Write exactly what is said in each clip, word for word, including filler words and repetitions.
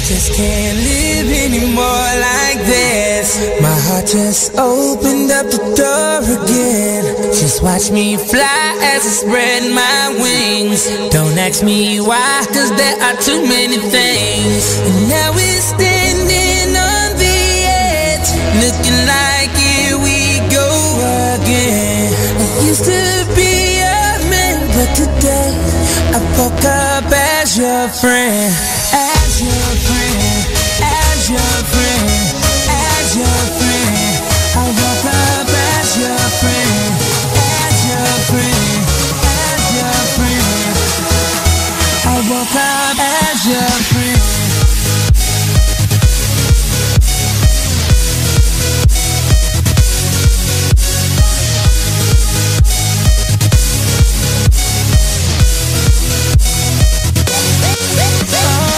just can't live anymore like this. My heart just opened up the door again. Just watch me fly as I spread my wings. Don't ask me why, cause there are too many things. And now we're standing on the edge, looking like here we go again. I used to be a man, but today I woke up as your friend. As your friend, as your friend, as your friend. I woke up as your friend, as your friend, as your friend. I woke up as your friend. Oh.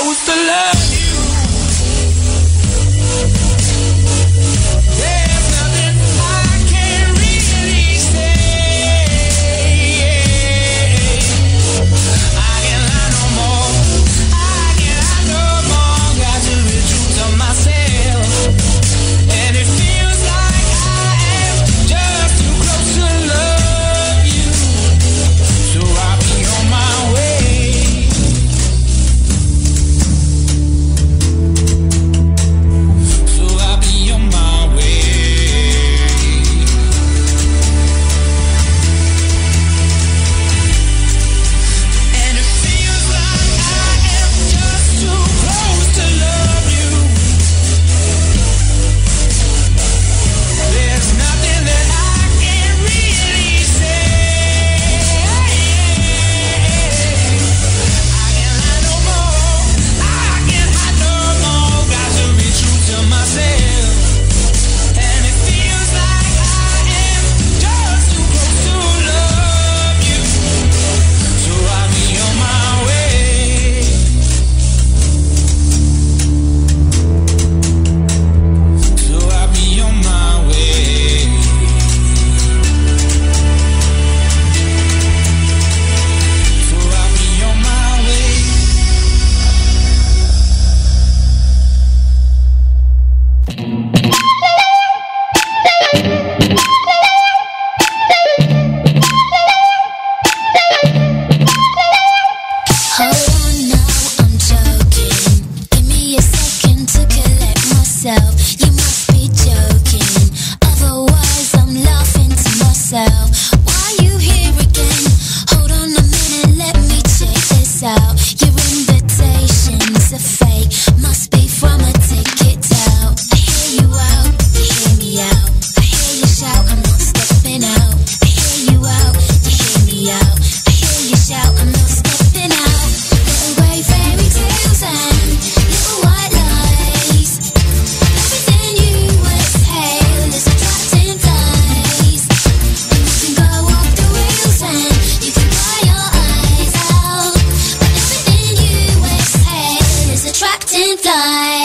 close to love you. There's nothing I can really say. I can't lie no more. I can't lie no more. Got to be true to myself. And it feels like I am just too close to love you. So I'll be on my way. So I'll be on my way. And it feels like I am just too close to love you. There's nothing that I can really say. I can't lie no more. I can't hide no more. Got to be true to myself. And it feels like I am just too close to love you. So I'll be on my way. So I'll be on my way. So I'll be on my way. Hold on now, I'm joking. Give me a second to collect myself. You must be joking. Otherwise, I'm laughing to myself. Why you here again? Hold on a minute, let me check this out. Your invitation's a fake. Must be from a ticket out. I hear you out, you hear me out. I hear you shout, I'm not stepping out. I hear you out, you hear me out. I hear you shout, I'm not stepping out. Little grey fairy tales and little white lies. Everything you exhale is attracting flies. And you can go off the rails and you can cry your eyes out. But everything you exhale is attracting flies.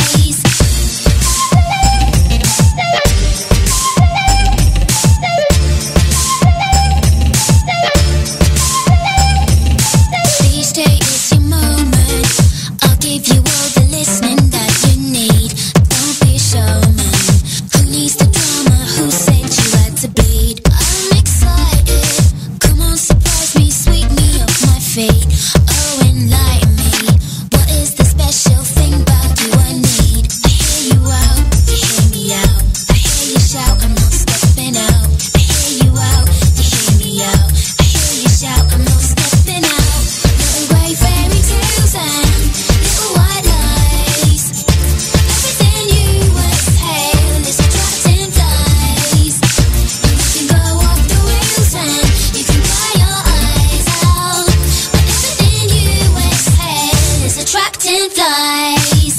These days is your moment. I'll give you all the listening that you need. Don't be a showman. Who needs the drama? Who said you had to bleed? I'm excited. Come on, surprise me, sweep me off my feet. Oh, enlighten me. What is the special thing about you I need? I hear you out, you hear me out. I hear you shout, I'm not stepping out. I hear you out, you hear me out. I hear you shout, I'm not stepping out. Little grey fairy tales and little white lies. Everything you exhale is attracting flies. And you can go off the rails and you can cry your eyes out. But everything you exhale is attracting flies.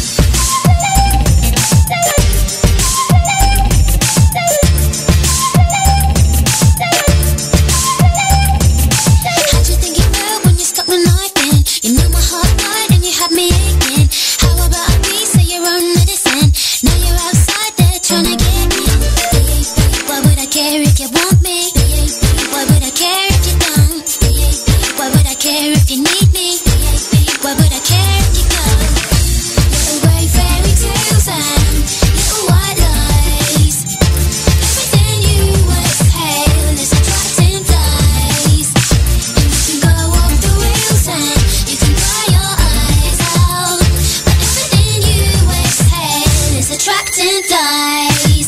How'd you think it felt when you stuck the knife in? You know my heart died and you had me aching. How about a piece of your own medicine? Now you're outside there trying to get me. B A B, why would I care if you want me? B A B, why would I care if you don't? B A B, why would I care if you need me? B A B, why would I care if you go? Little grey fairy tales and little white lies. Everything you exhale is attracting flies. And you can go off the rails and you can cry your eyes out. But everything you exhale is attracting flies.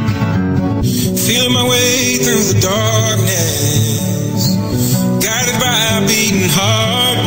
Feeling my way through the darkness, guided by heart.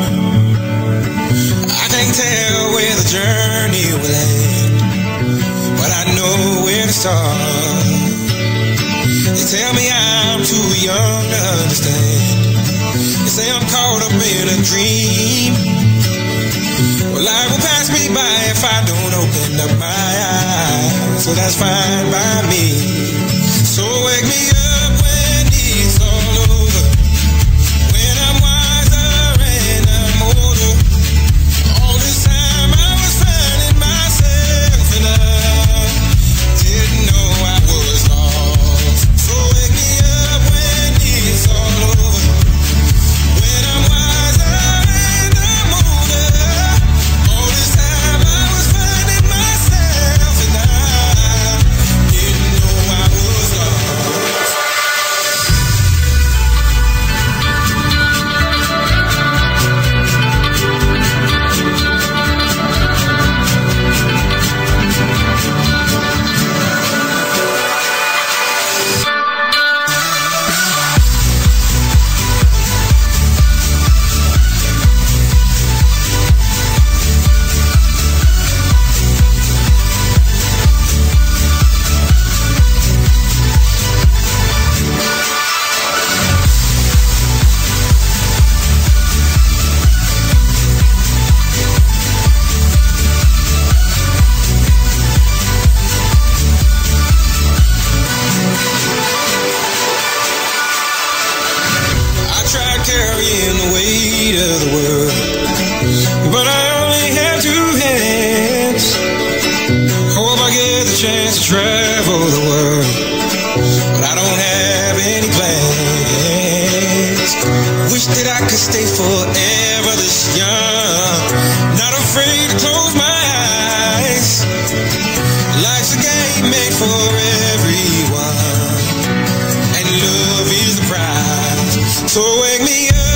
I can't tell where the journey will end, but I know where to start. They tell me I'm too young to understand. They say I'm caught up in a dream. Well, life will pass me by if I don't open up my eyes. So that's fine by me. So wake me up when it's all over, when I'm wiser and I'm older. All this time I was finding myself and I didn't know I was lost. So wake me up when it's all over, when I'm wiser and I'm older. All this time I was finding myself and I didn't know I was lost. Carrying the weight of the world, but I only have two hands. Hope I get the chance to travel the world, but I don't have any plans. Wish that I could stay forever this young, not afraid to close my eyes. Life's a game made for everyone, and love is the prize. So wake me up